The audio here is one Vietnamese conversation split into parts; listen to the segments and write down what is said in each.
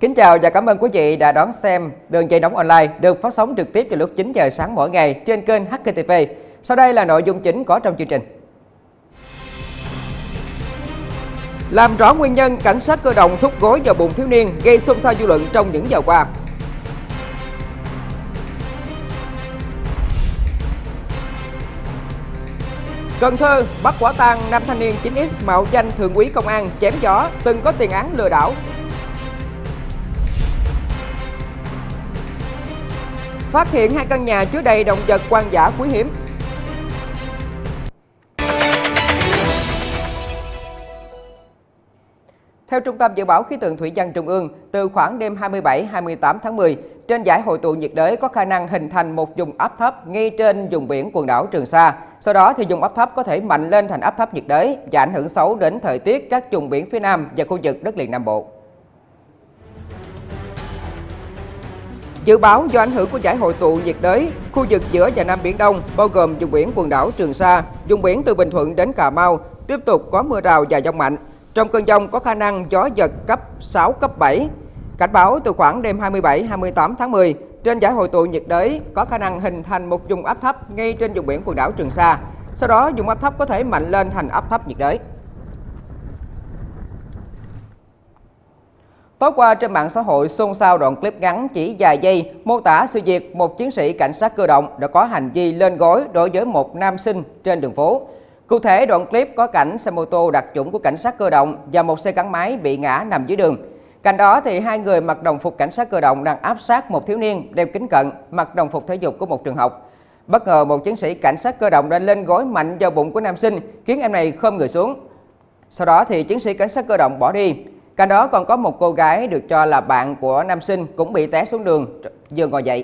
Kính chào và cảm ơn quý vị đã đón xem Đường dây nóng online được phát sóng trực tiếp vào lúc 9 giờ sáng mỗi ngày trên kênh HKTV. Sau đây là nội dung chính có trong chương trình. Làm rõ nguyên nhân cảnh sát cơ động thúc gối vào bụng thiếu niên gây xôn xao dư luận trong những giờ qua. Cần Thơ bắt quả tang nam thanh niên 9X mạo danh thượng úy công an chém gió, từng có tiền án lừa đảo. Phát hiện 2 căn nhà chứa đầy động vật hoang dã quý hiếm. Theo Trung tâm Dự báo Khí tượng Thủy văn Trung ương, từ khoảng đêm 27-28 tháng 10, trên giải hội tụ nhiệt đới có khả năng hình thành một vùng áp thấp ngay trên vùng biển quần đảo Trường Sa. Sau đó thì vùng áp thấp có thể mạnh lên thành áp thấp nhiệt đới và ảnh hưởng xấu đến thời tiết các vùng biển phía Nam và khu vực đất liền Nam Bộ. Dự báo do ảnh hưởng của giải hội tụ nhiệt đới, khu vực giữa và Nam Biển Đông, bao gồm vùng biển quần đảo Trường Sa, vùng biển từ Bình Thuận đến Cà Mau, tiếp tục có mưa rào và dông mạnh. Trong cơn dông có khả năng gió giật cấp 6, cấp 7. Cảnh báo từ khoảng đêm 27-28 tháng 10, trên giải hội tụ nhiệt đới có khả năng hình thành một vùng áp thấp ngay trên vùng biển quần đảo Trường Sa. Sau đó, vùng áp thấp có thể mạnh lên thành áp thấp nhiệt đới. Tối qua trên mạng xã hội xôn xao đoạn clip ngắn chỉ vài giây mô tả sự việc một chiến sĩ cảnh sát cơ động đã có hành vi lên gối đối với một nam sinh trên đường phố. Cụ thể, đoạn clip có cảnh xe mô tô đặc chủng của cảnh sát cơ động và một xe gắn máy bị ngã nằm dưới đường. Cạnh đó thì 2 người mặc đồng phục cảnh sát cơ động đang áp sát một thiếu niên đeo kính cận mặc đồng phục thể dục của một trường học. Bất ngờ một chiến sĩ cảnh sát cơ động đã lên gối mạnh vào bụng của nam sinh, khiến em này khom người xuống. Sau đó thì chiến sĩ cảnh sát cơ động bỏ đi. Cạnh đó còn có một cô gái được cho là bạn của nam sinh cũng bị té xuống đường vừa ngồi dậy.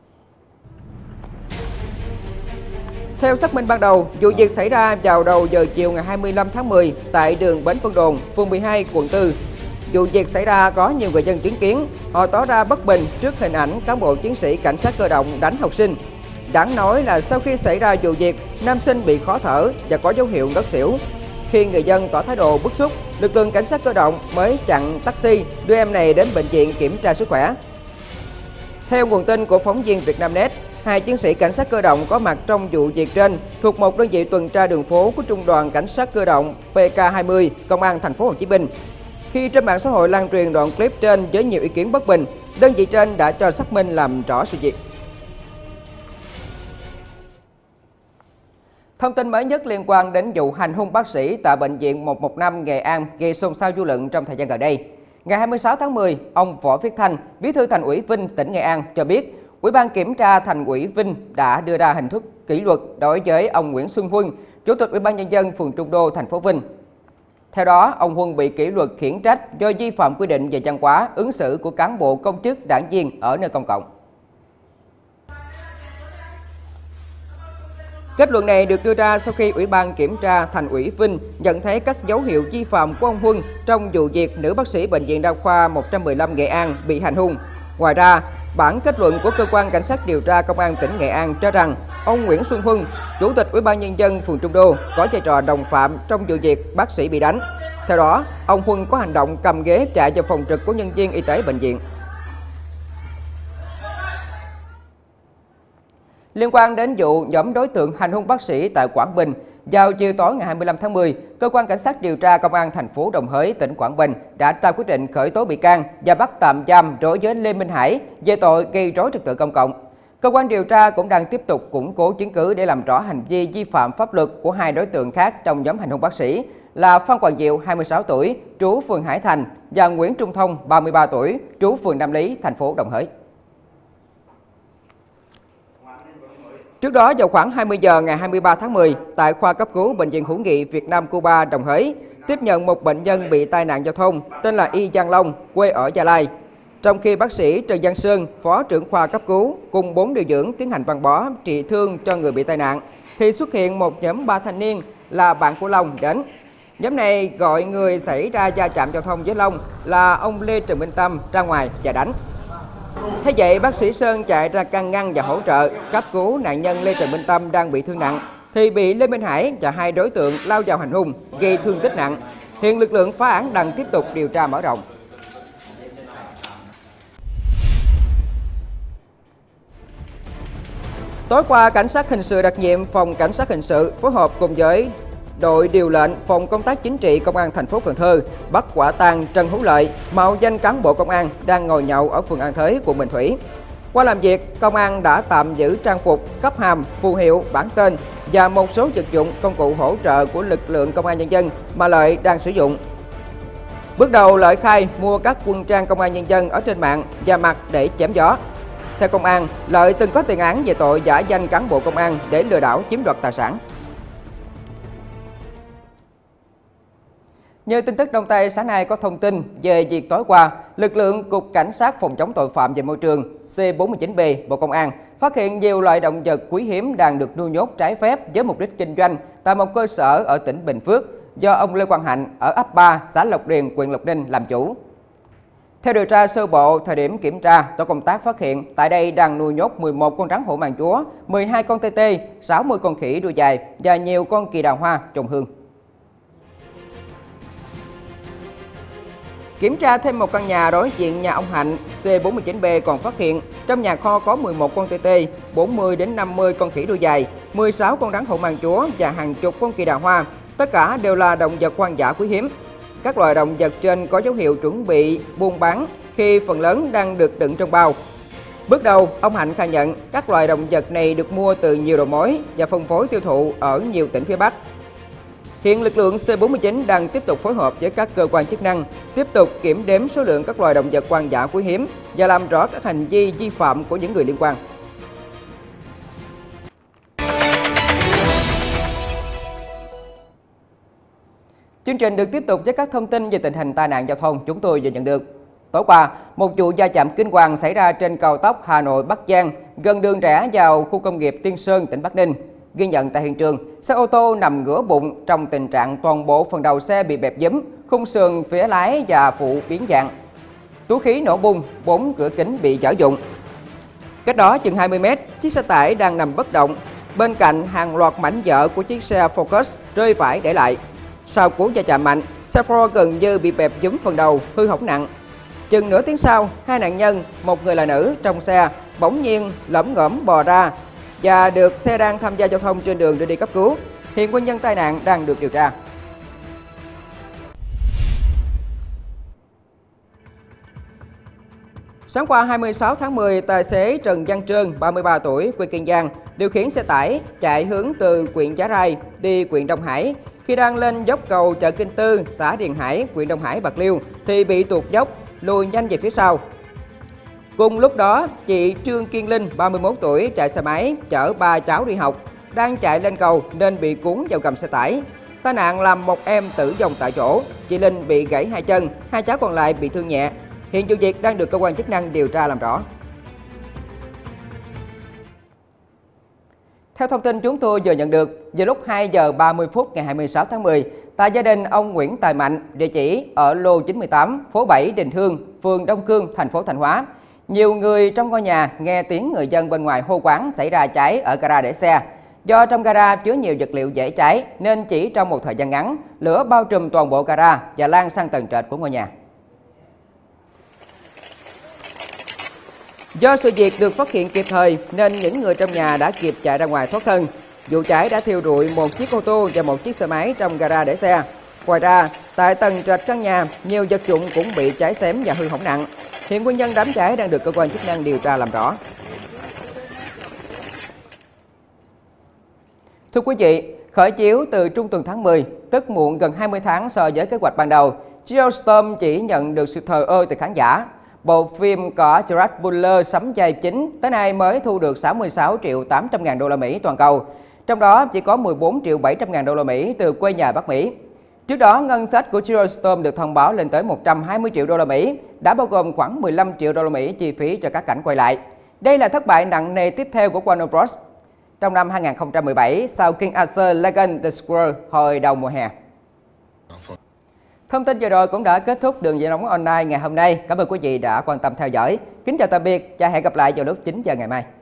Theo xác minh ban đầu, vụ việc xảy ra vào đầu giờ chiều ngày 25 tháng 10 tại đường Bến Vân Đồn, phường 12, quận 4. Vụ việc xảy ra có nhiều người dân chứng kiến, họ tỏ ra bất bình trước hình ảnh cán bộ chiến sĩ cảnh sát cơ động đánh học sinh. Đáng nói là sau khi xảy ra vụ việc, nam sinh bị khó thở và có dấu hiệu ngất xỉu. Khi người dân tỏ thái độ bức xúc, lực lượng cảnh sát cơ động mới chặn taxi đưa em này đến bệnh viện kiểm tra sức khỏe. Theo nguồn tin của phóng viên Vietnamnet, 2 chiến sĩ cảnh sát cơ động có mặt trong vụ việc trên thuộc một đơn vị tuần tra đường phố của Trung đoàn Cảnh sát cơ động PK20, Công an thành phố Hồ Chí Minh. Khi trên mạng xã hội lan truyền đoạn clip trên với nhiều ý kiến bất bình, đơn vị trên đã cho xác minh làm rõ sự việc. Thông tin mới nhất liên quan đến vụ hành hung bác sĩ tại Bệnh viện 115 Nghệ An gây xôn xao dư luận trong thời gian gần đây. Ngày 26 tháng 10, ông Võ Viết Thanh, Bí thư Thành ủy Vinh, tỉnh Nghệ An cho biết, Ủy ban Kiểm tra Thành ủy Vinh đã đưa ra hình thức kỷ luật đối với ông Nguyễn Xuân Huân, Chủ tịch Ủy ban Nhân dân phường Trung Đô, thành phố Vinh. Theo đó, ông Huân bị kỷ luật khiển trách do vi phạm quy định về văn hóa, ứng xử của cán bộ công chức đảng viên ở nơi công cộng. Kết luận này được đưa ra sau khi Ủy ban Kiểm tra Thành ủy Vinh nhận thấy các dấu hiệu vi phạm của ông Huân trong vụ việc nữ bác sĩ Bệnh viện Đa khoa 115 Nghệ An bị hành hung. Ngoài ra, bản kết luận của Cơ quan Cảnh sát điều tra Công an tỉnh Nghệ An cho rằng ông Nguyễn Xuân Huân, Chủ tịch Ủy ban Nhân dân phường Trung Đô, có vai trò đồng phạm trong vụ việc bác sĩ bị đánh. Theo đó, ông Huân có hành động cầm ghế chạy vào phòng trực của nhân viên y tế bệnh viện. Liên quan đến vụ nhóm đối tượng hành hung bác sĩ tại Quảng Bình, vào chiều tối ngày 25 tháng 10, Cơ quan Cảnh sát điều tra Công an thành phố Đồng Hới, tỉnh Quảng Bình đã ra quyết định khởi tố bị can và bắt tạm giam đối với Lê Minh Hải về tội gây rối trật tự công cộng. Cơ quan điều tra cũng đang tiếp tục củng cố chứng cứ để làm rõ hành vi vi phạm pháp luật của 2 đối tượng khác trong nhóm hành hung bác sĩ là Phan Quang Diệu, 26 tuổi, trú phường Hải Thành và Nguyễn Trung Thông, 33 tuổi, trú phường Nam Lý, thành phố Đồng Hới. Trước đó, vào khoảng 20 giờ ngày 23 tháng 10, tại khoa cấp cứu Bệnh viện Hữu nghị Việt Nam Cuba Đồng Hới, tiếp nhận một bệnh nhân bị tai nạn giao thông tên là Y Giang Long, quê ở Gia Lai. Trong khi bác sĩ Trần Văn Sơn, phó trưởng khoa cấp cứu, cùng 4 điều dưỡng tiến hành băng bó, trị thương cho người bị tai nạn, thì xuất hiện một nhóm 3 thanh niên là bạn của Long đến. Nhóm này gọi người xảy ra va chạm giao thông với Long là ông Lê Trần Minh Tâm ra ngoài và đánh. Thế vậy, bác sĩ Sơn chạy ra can ngăn và hỗ trợ cấp cứu nạn nhân Lê Trần Minh Tâm đang bị thương nặng, thì bị Lê Minh Hải và 2 đối tượng lao vào hành hung, gây thương tích nặng. Hiện lực lượng phá án đang tiếp tục điều tra mở rộng. Tối qua, Cảnh sát hình sự đặc nhiệm Phòng Cảnh sát hình sự phối hợp cùng với đội điều lệnh Phòng công tác chính trị Công an thành phố Cần Thơ bắt quả tang Trần Hữu Lợi, mạo danh cán bộ công an đang ngồi nhậu ở phường An Thới, quận Bình Thủy. Qua làm việc, công an đã tạm giữ trang phục, cấp hàm, phù hiệu, bản tên và một số vật dụng công cụ hỗ trợ của lực lượng công an nhân dân mà Lợi đang sử dụng. Bước đầu, Lợi khai mua các quân trang công an nhân dân ở trên mạng và mặc để chém gió. Theo công an, Lợi từng có tiền án về tội giả danh cán bộ công an để lừa đảo chiếm đoạt tài sản. Như tin tức Đông Tây sáng nay có thông tin về việc tối qua, lực lượng Cục Cảnh sát Phòng chống tội phạm về môi trường C49B Bộ Công an phát hiện nhiều loại động vật quý hiếm đang được nuôi nhốt trái phép với mục đích kinh doanh tại một cơ sở ở tỉnh Bình Phước do ông Lê Quang Hạnh ở ấp 3, xã Lộc Điền, huyện Lộc Ninh làm chủ. Theo điều tra sơ bộ, thời điểm kiểm tra, tổ công tác phát hiện tại đây đang nuôi nhốt 11 con rắn hổ mang chúa, 12 con tê tê, 60 con khỉ đuôi dài và nhiều con kỳ đào hoa trồng hương. Kiểm tra thêm một căn nhà đối diện nhà ông Hạnh, C49B còn phát hiện trong nhà kho có 11 con tê tê, 40 đến 50 con khỉ đuôi dài, 16 con rắn hổ mang chúa và hàng chục con kỳ đào hoa. Tất cả đều là động vật hoang dã quý hiếm. Các loài động vật trên có dấu hiệu chuẩn bị buôn bán khi phần lớn đang được đựng trong bao. Bước đầu, ông Hạnh khai nhận các loài động vật này được mua từ nhiều đầu mối và phân phối tiêu thụ ở nhiều tỉnh phía Bắc. Hiện lực lượng C49 đang tiếp tục phối hợp với các cơ quan chức năng, tiếp tục kiểm đếm số lượng các loài động vật hoang dã quý hiếm và làm rõ các hành vi vi phạm của những người liên quan. Chương trình được tiếp tục với các thông tin về tình hình tai nạn giao thông chúng tôi vừa nhận được. Tối qua, một vụ va chạm kinh hoàng xảy ra trên cao tốc Hà Nội - Bắc Giang, gần đường rẽ vào khu công nghiệp Tiên Sơn, tỉnh Bắc Ninh. Ghi nhận tại hiện trường, xe ô tô nằm ngửa bụng trong tình trạng toàn bộ phần đầu xe bị bẹp dúm, khung sườn phía lái và phụ biến dạng. Túi khí nổ bung, 4 cửa kính bị vỡ vụn. Cách đó chừng 20 mét, chiếc xe tải đang nằm bất động. Bên cạnh hàng loạt mảnh vỡ của chiếc xe Focus rơi vãi để lại. Sau cú va chạm mạnh, xe Ford gần như bị bẹp dúm phần đầu, hư hỏng nặng. Chừng nửa tiếng sau, hai nạn nhân, một người là nữ trong xe, bỗng nhiên lẩm ngẩm bò ra và được xe đang tham gia giao thông trên đường đưa đi cấp cứu. Hiện nguyên nhân tai nạn đang được điều tra. Sáng qua 26 tháng 10, tài xế Trần Văn Trơn, 33 tuổi, quê Kiên Giang, điều khiển xe tải chạy hướng từ huyện Giá Rai đi huyện Đông Hải. Khi đang lên dốc cầu chợ Kinh Tư, xã Điền Hải, huyện Đông Hải, Bạc Liêu, thì bị tuột dốc, lùi nhanh về phía sau. Cùng lúc đó, chị Trương Kiên Linh, 31 tuổi, chạy xe máy, chở 3 cháu đi học, đang chạy lên cầu nên bị cuốn vào gầm xe tải. Tai nạn làm một em tử vong tại chỗ, chị Linh bị gãy 2 chân, 2 cháu còn lại bị thương nhẹ. Hiện vụ việc đang được cơ quan chức năng điều tra làm rõ. Theo thông tin chúng tôi vừa nhận được, vào lúc 2 giờ 30 phút ngày 26 tháng 10, tại gia đình ông Nguyễn Tài Mạnh, địa chỉ ở lô 98, phố 7 Đình Hương, phường Đông Cương, thành phố Thanh Hóa. Nhiều người trong ngôi nhà nghe tiếng người dân bên ngoài hô quán xảy ra cháy ở gara để xe. Do trong gara chứa nhiều vật liệu dễ cháy nên chỉ trong một thời gian ngắn, lửa bao trùm toàn bộ gara và lan sang tầng trệt của ngôi nhà. Do sự việc được phát hiện kịp thời nên những người trong nhà đã kịp chạy ra ngoài thoát thân. Vụ cháy đã thiêu rụi một chiếc ô tô và một chiếc xe máy trong gara để xe. Ngoài ra, tại tầng trệt căn nhà, nhiều vật dụng cũng bị cháy xém và hư hỏng nặng. Hiện nguyên nhân đám cháy đang được cơ quan chức năng điều tra làm rõ. Thưa quý vị, khởi chiếu từ trung tuần tháng 10, tức muộn gần 20 tháng so với kế hoạch ban đầu, Geostorm chỉ nhận được sự thờ ơ từ khán giả. Bộ phim có Gerard Butler sắm vai chính tới nay mới thu được 66 triệu 800 ngàn đô la Mỹ toàn cầu. Trong đó chỉ có 14 triệu 700 ngàn đô la Mỹ từ quê nhà Bắc Mỹ. Trước đó, ngân sách của Geostorm được thông báo lên tới 120 triệu đô la Mỹ, đã bao gồm khoảng 15 triệu đô la Mỹ chi phí cho các cảnh quay lại. Đây là thất bại nặng nề tiếp theo của Warner Bros. Trong năm 2017 sau King Arthur Legend The Scroll hồi đầu mùa hè. Thông tin vừa rồi cũng đã kết thúc đường dây nóng online ngày hôm nay. Cảm ơn quý vị đã quan tâm theo dõi. Kính chào tạm biệt và hẹn gặp lại vào lúc 9 giờ ngày mai.